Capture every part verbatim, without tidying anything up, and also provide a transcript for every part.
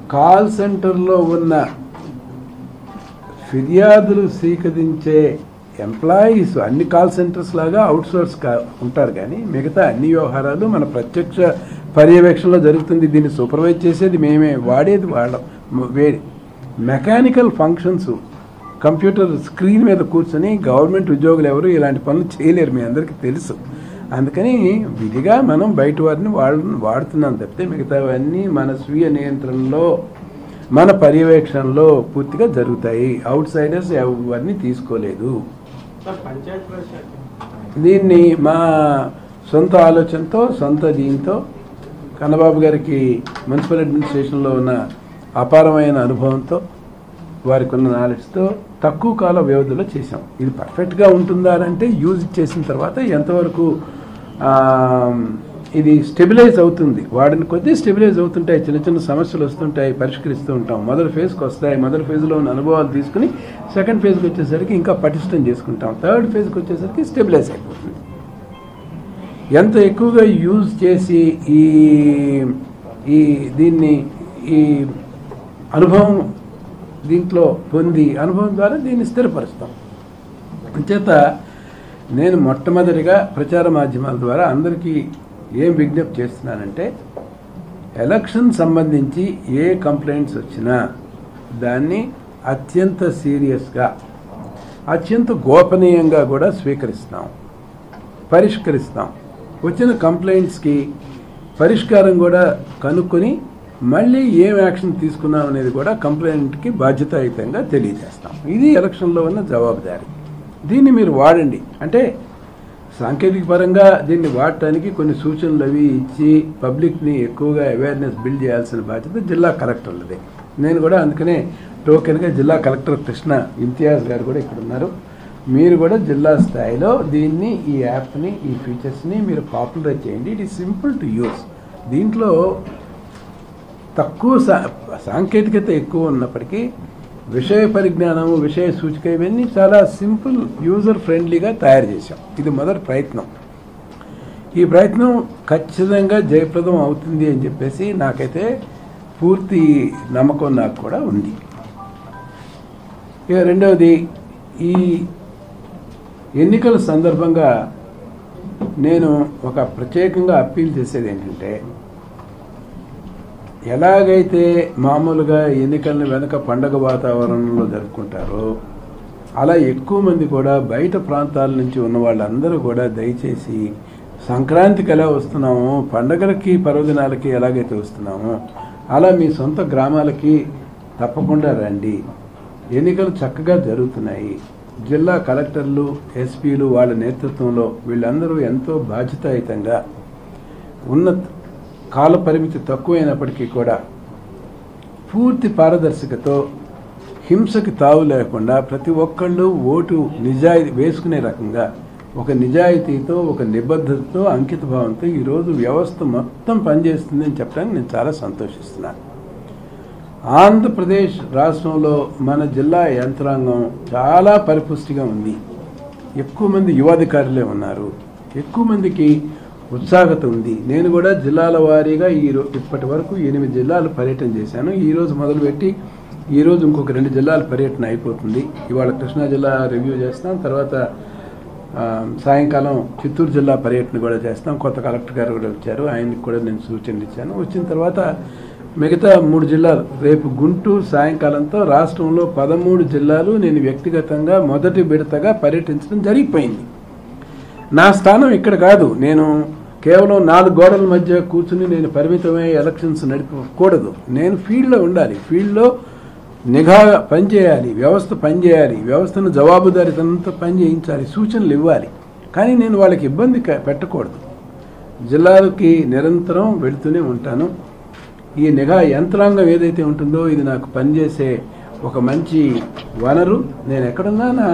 Call సెంటర్లో ఉన్న ఫిర్యాదులు స్వీకరించే ఎంప్లాయీస్ అన్ని కాల్ సెంటర్స్ లాగా అవుట్సోర్స్ కా ఉంటారు కానీ మిగతా అన్ని వ్యవహారాలు మన ప్రత్యక్ష పర్యవేక్షణలో జరుగుతుంది. దీన్ని సూపర్వైజ్ చేసేది మేమే, వాడేది వాళ్ళం. వేడి మెకానికల్ ఫంక్షన్స్ కంప్యూటర్ స్క్రీన్ మీద కూర్చొని గవర్నమెంట్ ఉద్యోగులు ఎవరు ఇలాంటి పనులు చేయలేరు, మీ అందరికీ తెలుసు. అందుకని విధిగా మనం బయట వారిని వాళ్ళని వాడుతున్నాం తప్పితే మిగతావన్నీ మన స్వీయ నియంత్రణలో మన పర్యవేక్షణలో పూర్తిగా జరుగుతాయి. అవుట్ సైడర్స్ ఎవరిని తీసుకోలేదు. దీన్ని మా సొంత ఆలోచనతో సొంత దీంతో కన్నబాబు గారికి మున్సిపల్ అడ్మినిస్ట్రేషన్లో ఉన్న అపారమైన అనుభవంతో వారికి ఉన్న నాలెడ్జ్తో తక్కువ కాల వ్యవధిలో చేసాం. ఇది పర్ఫెక్ట్గా ఉంటుందా అంటే యూజ్ చేసిన తర్వాత ఎంతవరకు ఇది స్టెబిలైజ్ అవుతుంది, వాడిని కొద్దీ స్టెబిలైజ్ అవుతుంటాయి. చిన్న చిన్న సమస్యలు వస్తుంటాయి, పరిష్కరిస్తూ ఉంటాం. మొదటి ఫేజ్కి వస్తాయి, మొదటి ఫేజ్లో ఉన్న అనుభవాలు తీసుకుని సెకండ్ ఫేజ్కి వచ్చేసరికి ఇంకా పటిష్టం చేసుకుంటాం. థర్డ్ ఫేజ్కి వచ్చేసరికి స్టెబిలైజ్ అయిపోతుంది. ఎంత ఎక్కువగా యూజ్ చేసి ఈ ఈ దీన్ని ఈ అనుభవం దీంట్లో పొంది అనుభవం ద్వారా దీన్ని స్థిరపరుస్తాం. అంచేత నేను మొట్టమొదటిగా ప్రచార మాధ్యమాల ద్వారా అందరికీ ఏం విజ్ఞప్తి చేస్తున్నానంటే, ఎలక్షన్ సంబంధించి ఏ కంప్లైంట్స్ వచ్చినా దాన్ని అత్యంత సీరియస్గా అత్యంత గోపనీయంగా కూడా స్వీకరిస్తాం, పరిష్కరిస్తాం. వచ్చిన కంప్లైంట్స్కి పరిష్కారం కూడా కనుక్కొని మళ్ళీ ఏం యాక్షన్ తీసుకున్నాం అనేది కూడా కంప్లైంట్కి బాధ్యతాయుతంగా తెలియజేస్తాం. ఇది ఎలక్షన్లో ఉన్న జవాబుదారీ. దీన్ని మీరు వాడండి. అంటే సాంకేతిక పరంగా దీన్ని వాడటానికి కొన్ని సూచనలు అవి ఇచ్చి పబ్లిక్ని ఎక్కువగా అవేర్నెస్ బిల్డ్ చేయాల్సిన బాధ్యత జిల్లా కలెక్టర్లదే. నేను కూడా అందుకనే టోకెన్గా జిల్లా కలెక్టర్ కృష్ణ ఇంతియాజ్ గారు కూడా ఇక్కడ ఉన్నారు. మీరు కూడా జిల్లా స్థాయిలో దీన్ని ఈ యాప్ని ఈ ఫీచర్స్ని మీరు పాపులరైజ్ చేయండి. It is simple to use. దీంట్లో తక్కువ సా సాంకేతికత ఎక్కువ ఉన్నప్పటికీ విషయ పరిజ్ఞానము, విషయ సూచిక ఇవన్నీ చాలా సింపుల్, యూజర్ ఫ్రెండ్లీగా తయారు చేశాం. ఇది మొదటి ప్రయత్నం. ఈ ప్రయత్నం ఖచ్చితంగా జయప్రదం అవుతుంది అని చెప్పేసి నాకైతే పూర్తి నమ్మకం నాకు కూడా ఉంది. ఇక రెండవది, ఈ ఎన్నికల సందర్భంగా నేను ఒక ప్రత్యేకంగా అప్పీల్ చేసేది ఏంటంటే, ఎలాగైతే మామూలుగా ఎన్నికలను వెనక పండగ వాతావరణంలో జరుపుకుంటారో అలా ఎక్కువ మంది కూడా బయట ప్రాంతాల నుంచి ఉన్న వాళ్ళందరూ కూడా దయచేసి సంక్రాంతికి ఎలా వస్తున్నామో, పండగలకి పర్వదినాలకి ఎలాగైతే వస్తున్నామో అలా మీ సొంత గ్రామాలకి తప్పకుండా రండి. ఎన్నికలు చక్కగా జరుగుతున్నాయి. జిల్లా కలెక్టర్లు, ఎస్పీలు వాళ్ళ నేతృత్వంలో వీళ్ళందరూ ఎంతో బాధ్యతాయుతంగా, ఉన్న కాల పరిమితి తక్కువైనప్పటికీ కూడా పూర్తి పారదర్శకతో హింసకి తావు లేకుండా ప్రతి ఒక్కళ్ళు ఓటు నిజాయితీ వేసుకునే రకంగా ఒక నిజాయితీతో, ఒక నిబద్ధతతో, అంకిత భావంతో ఈరోజు వ్యవస్థ మొత్తం పనిచేస్తుందని చెప్పడానికి నేను చాలా సంతోషిస్తున్నాను. ఆంధ్రప్రదేశ్ రాష్ట్రంలో మన జిల్లా యంత్రాంగం చాలా పరిపుష్టిగా ఉంది. ఎక్కువ మంది యువాధికారులే ఉన్నారు. ఎక్కువ మందికి ఉత్సాహత ఉంది. నేను కూడా జిల్లాల వారీగా ఈ ఇప్పటి వరకు ఎనిమిది జిల్లాలు పర్యటన చేశాను. ఈరోజు మొదలుపెట్టి ఈరోజు ఇంకొక రెండు జిల్లాల పర్యటన అయిపోతుంది. ఇవాళ కృష్ణా జిల్లా రివ్యూ చేస్తాం. తర్వాత సాయంకాలం చిత్తూరు జిల్లా పర్యటన కూడా చేస్తాం. కొత్త కలెక్టర్ గారు కూడా వచ్చారు, ఆయనకి కూడా నేను సూచనలు ఇచ్చాను. వచ్చిన తర్వాత మిగతా మూడు జిల్లాలు రేపు గుంటూరు సాయంకాలంతో రాష్ట్రంలో పదమూడు జిల్లాలు నేను వ్యక్తిగతంగా మొదటి విడతగా పర్యటించడం జరిగిపోయింది. నా స్థానం ఇక్కడ కాదు. నేను కేవలం నాలుగు గోడల మధ్య కూర్చుని నేను పరిమితమై ఎలక్షన్స్ నడిపకూడదు. నేను ఫీల్డ్లో ఉండాలి. ఫీల్డ్లో నిఘా పనిచేయాలి, వ్యవస్థ పనిచేయాలి, వ్యవస్థను జవాబుదారీతనంతో పనిచేయించాలి, సూచనలు ఇవ్వాలి. కానీ నేను వాళ్ళకి ఇబ్బంది పెట్టకూడదు. జిల్లాలకి నిరంతరం వెళుతూనే ఉంటాను. ఈ నిఘా యంత్రాంగం ఏదైతే ఉంటుందో ఇది నాకు పనిచేసే ఒక మంచి వనరు. నేను ఎక్కడున్నా నా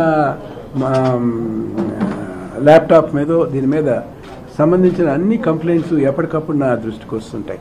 ల్యాప్టాప్ మీద దీని మీద సంబంధించిన అన్ని కంప్లైంట్స్ ఎప్పటికప్పుడు నా దృష్టికి వస్తుంటాయి.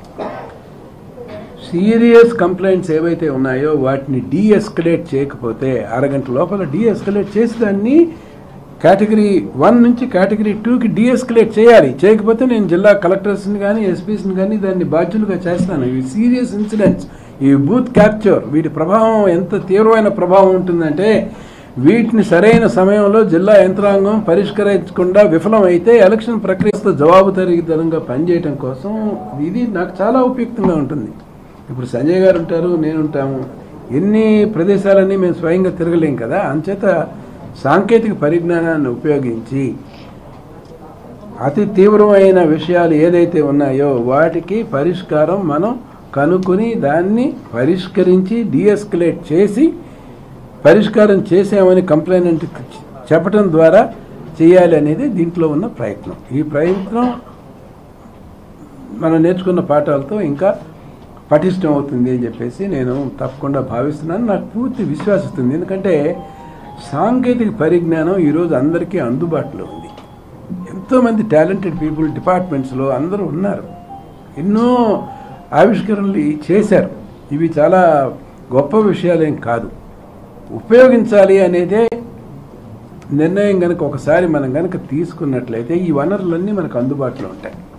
సీరియస్ కంప్లైంట్స్ ఏవైతే ఉన్నాయో వాటిని డీఎస్కలేట్ చేయకపోతే అరగంట లోపల డీఎస్కలేట్ చేసి దాన్ని కేటగిరీ వన్ నుంచి కేటగిరీ టూకి డీఎస్కలేట్ చేయాలి. చేయకపోతే నేను జిల్లా కలెక్టర్స్ని కానీ ఎస్పీస్ని కానీ దాన్ని బాధ్యులుగా చేస్తాను. ఇవి సీరియస్ ఇన్సిడెంట్స్. ఈ బూత్ క్యాప్చర్ వీటి ప్రభావం ఎంత తీవ్రమైన ప్రభావం ఉంటుందంటే వీటిని సరైన సమయంలో జిల్లా యంత్రాంగం పరిష్కరించకుండా విఫలమైతే ఎలక్షన్ ప్రక్రియతో జవాబుదారీతనంగా పనిచేయడం కోసం ఇది నాకు చాలా ఉపయుక్తంగా ఉంటుంది. ఇప్పుడు సంజయ్ గారు ఉంటారు, నేను ఉంటాము, ఎన్ని ప్రదేశాలన్నీ మేము స్వయంగా తిరగలేం కదా. అంచేత సాంకేతిక పరిజ్ఞానాన్ని ఉపయోగించి అతి తీవ్రమైన విషయాలు ఏదైతే ఉన్నాయో వాటికి పరిష్కారం మనం కనుక్కొని దాన్ని పరిష్కరించి డీఎస్కలేట్ చేసి పరిష్కారం చేసామని కంప్లైంట్ చెప్పడం ద్వారా చేయాలి అనేది దీంట్లో ఉన్న ప్రయత్నం. ఈ ప్రయత్నం మనం నేర్చుకున్న పాఠాలతో ఇంకా పటిష్టం అవుతుంది అని చెప్పేసి నేను తప్పకుండా భావిస్తున్నాను. నాకు పూర్తి విశ్వాసిస్తుంది. ఎందుకంటే సాంకేతిక పరిజ్ఞానం ఈరోజు అందరికీ అందుబాటులో ఉంది. ఎంతోమంది టాలెంటెడ్ పీపుల్ డిపార్ట్మెంట్స్లో అందరూ ఉన్నారు, ఎన్నో ఆవిష్కరణలు చేశారు. ఇవి చాలా గొప్ప విషయాలేం కాదు. ఉపయోగించాలి అనేదే నిర్ణయం కనుక ఒకసారి మనం కనుక తీసుకున్నట్లయితే ఈ వనరులన్నీ మనకు అందుబాటులో ఉంటాయి.